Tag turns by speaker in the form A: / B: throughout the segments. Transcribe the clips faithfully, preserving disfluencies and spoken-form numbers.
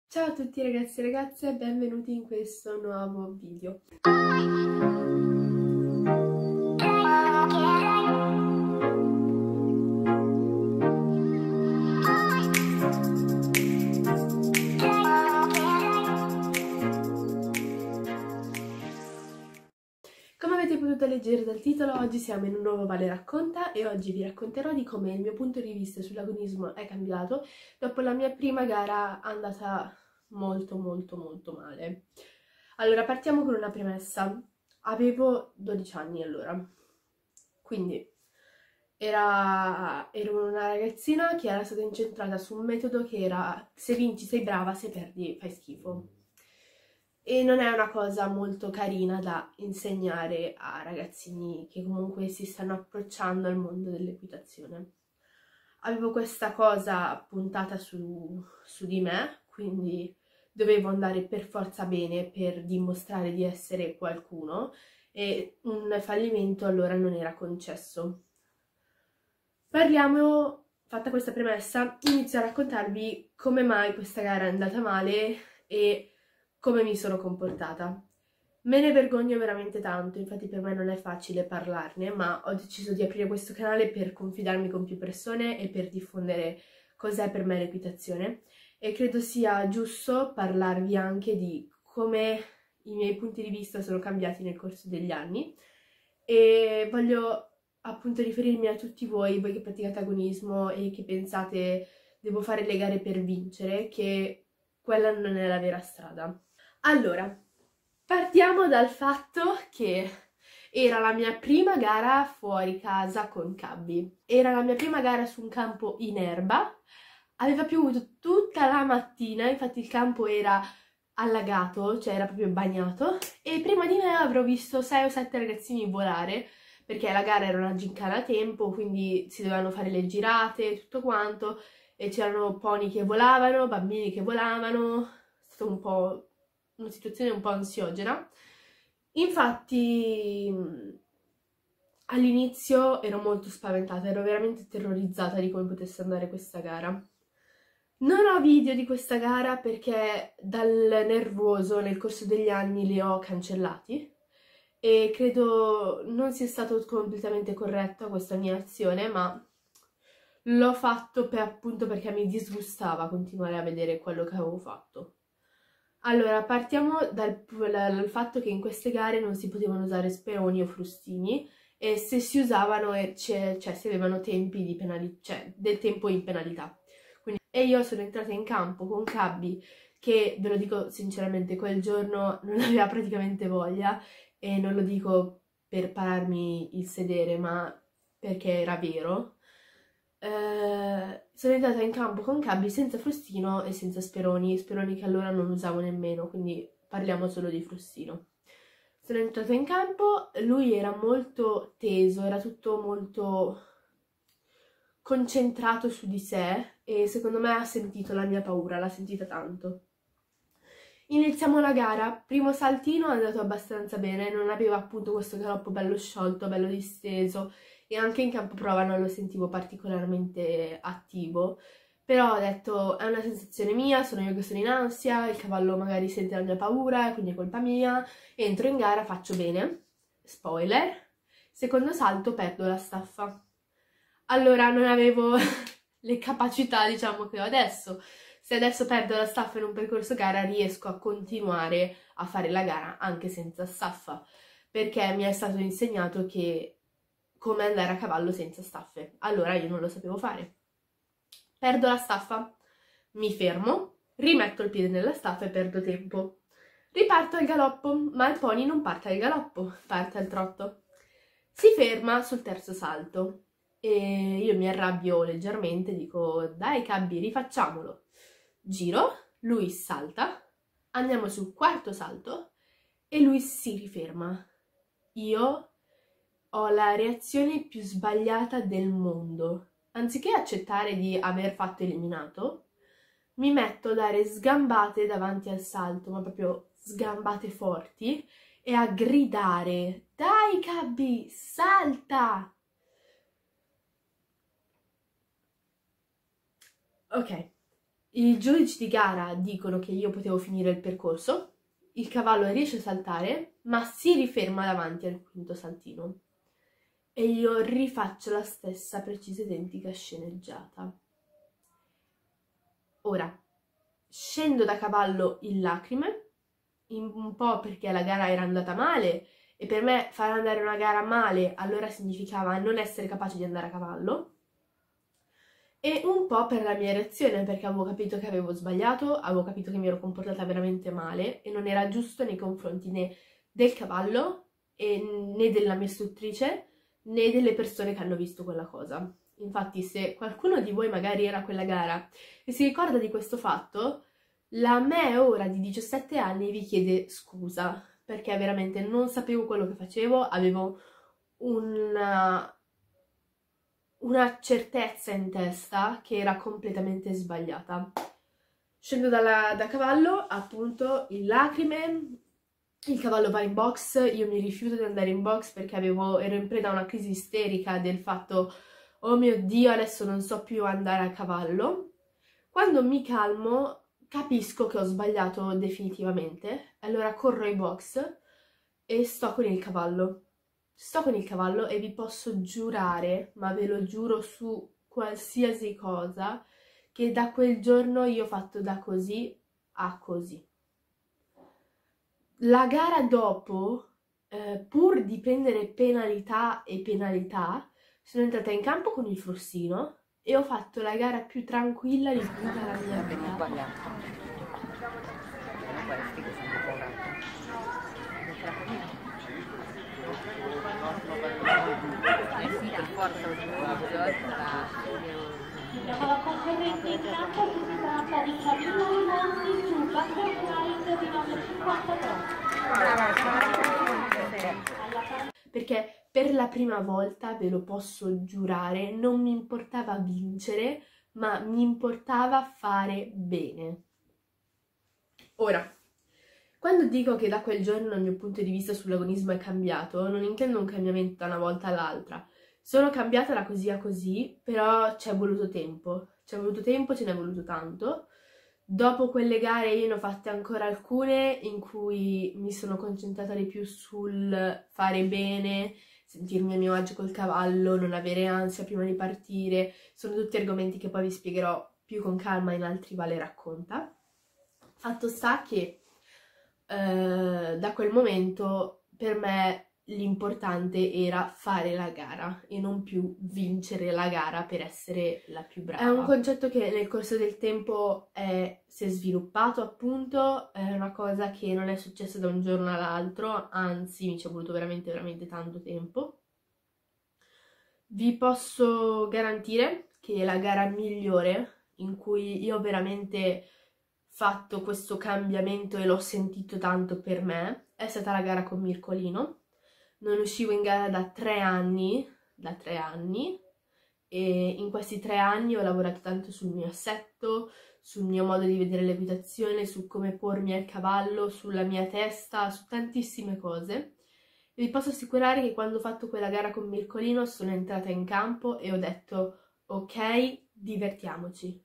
A: Ciao a tutti ragazzi e ragazze, benvenuti in questo nuovo video. Come avete potuto leggere dal titolo, oggi siamo in un nuovo Vale Racconta e oggi vi racconterò di come il mio punto di vista sull'agonismo è cambiato dopo la mia prima gara andata molto molto molto male. Allora, partiamo con una premessa. Avevo dodici anni allora, quindi era, ero una ragazzina che era stata incentrata su un metodo che era se vinci sei brava, se perdi fai schifo. E non è una cosa molto carina da insegnare a ragazzini che comunque si stanno approcciando al mondo dell'equitazione. Avevo questa cosa puntata su, su di me, quindi dovevo andare per forza bene per dimostrare di essere qualcuno e un fallimento allora non era concesso. Parliamo, fatta questa premessa, inizio a raccontarvi come mai questa gara è andata male e come mi sono comportata. Me ne vergogno veramente tanto, infatti per me non è facile parlarne, ma ho deciso di aprire questo canale per confidarmi con più persone e per diffondere cos'è per me l'equitazione. E credo sia giusto parlarvi anche di come i miei punti di vista sono cambiati nel corso degli anni. E voglio appunto riferirmi a tutti voi, voi che praticate agonismo e che pensate devo fare le gare per vincere, che quella non è la vera strada. Allora, partiamo dal fatto che era la mia prima gara fuori casa con Cabby. Era la mia prima gara su un campo in erba. Aveva piovuto tutta la mattina, infatti il campo era allagato, cioè era proprio bagnato, e prima di me avrò visto sei o sette ragazzini volare, perché la gara era una gincana a tempo, quindi si dovevano fare le girate, tutto quanto, e c'erano pony che volavano, bambini che volavano, è stata un po' una situazione un po' ansiogena. Infatti all'inizio ero molto spaventata, ero veramente terrorizzata di come potesse andare questa gara. Non ho video di questa gara perché dal nervoso nel corso degli anni li ho cancellati e credo non sia stato completamente corretta questa mia azione, ma l'ho fatto per, appunto perché mi disgustava continuare a vedere quello che avevo fatto. Allora, partiamo dal, dal fatto che in queste gare non si potevano usare speroni o frustini e se si usavano, cioè, cioè si avevano tempi di penalità, cioè del tempo in penalità. Quindi, e io sono entrata in campo con Cabby che, ve lo dico sinceramente, quel giorno non aveva praticamente voglia e non lo dico per pararmi il sedere, ma perché era vero. Eh, sono entrata in campo con Cabby senza frustino e senza speroni, speroni che allora non usavo nemmeno, quindi parliamo solo di frustino. Sono entrata in campo, lui era molto teso, era tutto molto concentrato su di sé e secondo me ha sentito la mia paura, l'ha sentita tanto. Iniziamo la gara, primo saltino è andato abbastanza bene, non aveva appunto questo galoppo bello sciolto, bello disteso e anche in campo prova non lo sentivo particolarmente attivo, però ho detto è una sensazione mia, sono io che sono in ansia, il cavallo magari sente la mia paura, quindi è colpa mia, entro in gara, faccio bene, spoiler, secondo salto perdo la staffa. Allora non avevo le capacità diciamo che ho adesso. Se adesso perdo la staffa in un percorso gara riesco a continuare a fare la gara anche senza staffa, perché mi è stato insegnato che come andare a cavallo senza staffe. Allora io non lo sapevo fare. Perdo la staffa, mi fermo, rimetto il piede nella staffa e perdo tempo. Riparto al galoppo, ma il pony non parte al galoppo, parte al trotto. Si ferma sul terzo salto e io mi arrabbio leggermente, dico dai Cabby, rifacciamolo. Giro, lui salta, andiamo sul quarto salto e lui si riferma. Io ho la reazione più sbagliata del mondo. Anziché accettare di aver fatto eliminato, mi metto a dare sgambate davanti al salto, ma proprio sgambate forti, e a gridare dai Cabby, salta! Ok. I giudici di gara dicono che io potevo finire il percorso, il cavallo riesce a saltare, ma si riferma davanti al quinto saltino. E io rifaccio la stessa precisa identica sceneggiata. Ora, scendo da cavallo in lacrime, un po' perché la gara era andata male, e per me far andare una gara male allora significava non essere capace di andare a cavallo, e un po' per la mia reazione, perché avevo capito che avevo sbagliato, avevo capito che mi ero comportata veramente male e non era giusto nei confronti né del cavallo e né della mia istruttrice né delle persone che hanno visto quella cosa. Infatti, se qualcuno di voi magari era a quella gara e si ricorda di questo fatto, la me ora di diciassette anni vi chiede scusa, perché veramente non sapevo quello che facevo, avevo una, una certezza in testa che era completamente sbagliata. Scendo dalla, da cavallo, appunto, in lacrime, il cavallo va in box, io mi rifiuto di andare in box perché avevo, ero in preda a una crisi isterica del fatto oh mio Dio, adesso non so più andare a cavallo. Quando mi calmo capisco che ho sbagliato definitivamente, allora corro ai box e sto con il cavallo. Sto con il cavallo e vi posso giurare, ma ve lo giuro su qualsiasi cosa, che da quel giorno io ho fatto da così a così. La gara dopo, eh, pur di prendere penalità e penalità, sono entrata in campo con il frustino e ho fatto la gara più tranquilla di tutta la mia vita.
B: Questi che sono per forza
C: Vediamo la concorrenza in campo, si tratta di Camillo Monti su Butterfly di numero cinquantatré.
A: Perché per la prima volta, ve lo posso giurare, non mi importava vincere, ma mi importava fare bene. Ora, quando dico che da quel giorno il mio punto di vista sull'agonismo è cambiato, non intendo un cambiamento da una volta all'altra. Sono cambiata da così a così, però ci è voluto tempo. Ci è voluto tempo, ce n'è voluto tanto. Dopo quelle gare io ne ho fatte ancora alcune in cui mi sono concentrata di più sul fare bene, sentirmi a mio agio col cavallo, non avere ansia prima di partire. Sono tutti argomenti che poi vi spiegherò più con calma in altri Vale Racconta. Fatto sta che eh, da quel momento per me l'importante era fare la gara e non più vincere la gara per essere la più brava. È un concetto che nel corso del tempo è, si è sviluppato, appunto, è una cosa che non è successa da un giorno all'altro, anzi mi ci è voluto veramente veramente tanto tempo. Vi posso garantire che la gara migliore in cui io ho veramente fatto questo cambiamento e l'ho sentito tanto per me è stata la gara con Mircolino. Non uscivo in gara da tre anni, da tre anni, e in questi tre anni ho lavorato tanto sul mio assetto, sul mio modo di vedere l'equitazione, su come pormi al cavallo, sulla mia testa, su tantissime cose. E vi posso assicurare che quando ho fatto quella gara con Mircolino sono entrata in campo e ho detto ok, divertiamoci.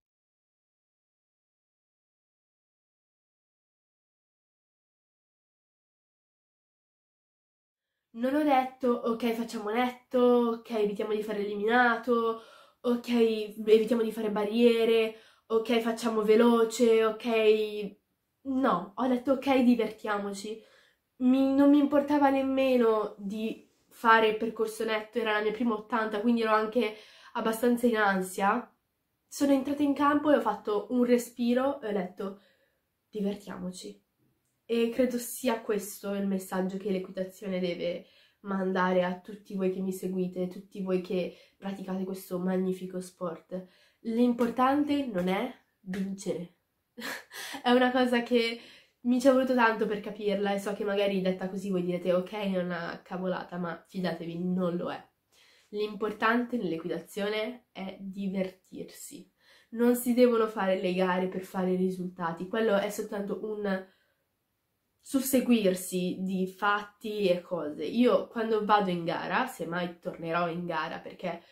A: Non ho detto, ok, facciamo netto, ok, evitiamo di fare eliminato, ok, evitiamo di fare barriere, ok, facciamo veloce, ok... No, ho detto, ok, divertiamoci. Mi, non mi importava nemmeno di fare il percorso netto, era la mia prima ottanta, quindi ero anche abbastanza in ansia. Sono entrata in campo e ho fatto un respiro e ho detto, divertiamoci. E credo sia questo il messaggio che l'equitazione deve mandare a tutti voi che mi seguite, tutti voi che praticate questo magnifico sport. L'importante non è vincere. È una cosa che mi ci è voluto tanto per capirla e so che magari detta così voi direte ok, è una cavolata, ma fidatevi, non lo è. L'importante nell'equitazione è divertirsi. Non si devono fare le gare per fare i risultati, quello è soltanto un susseguirsi di fatti e cose. Io quando vado in gara, se mai tornerò in gara, perché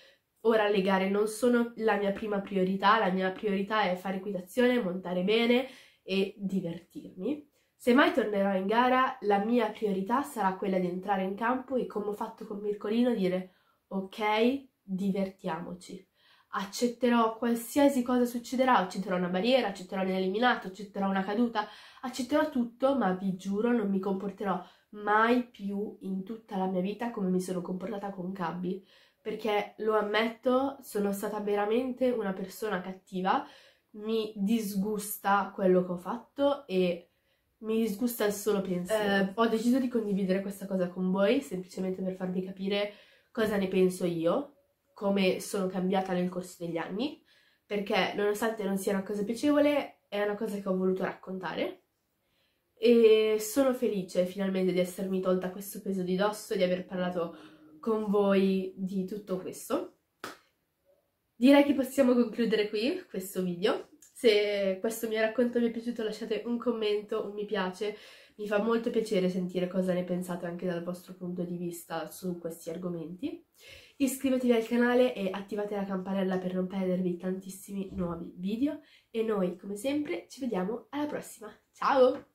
A: ora le gare non sono la mia prima priorità, la mia priorità è fare equitazione, montare bene e divertirmi. Se mai tornerò in gara, la mia priorità sarà quella di entrare in campo e, come ho fatto con Mircolino, dire ok, divertiamoci. Accetterò qualsiasi cosa succederà, accetterò una barriera, accetterò un eliminato, accetterò una caduta, accetterò tutto, ma vi giuro non mi comporterò mai più in tutta la mia vita come mi sono comportata con Gabby, perché lo ammetto, sono stata veramente una persona cattiva, mi disgusta quello che ho fatto e mi disgusta il solo pensiero. Eh, ho deciso di condividere questa cosa con voi semplicemente per farvi capire cosa ne penso io, come sono cambiata nel corso degli anni, perché nonostante non sia una cosa piacevole, è una cosa che ho voluto raccontare e sono felice finalmente di essermi tolta questo peso di dosso, di aver parlato con voi di tutto questo. Direi che possiamo concludere qui questo video. Se questo mio racconto vi è piaciuto lasciate un commento, un mi piace, mi fa molto piacere sentire cosa ne pensate anche dal vostro punto di vista su questi argomenti. Iscrivetevi al canale e attivate la campanella per non perdervi tantissimi nuovi video e noi come sempre ci vediamo alla prossima. Ciao!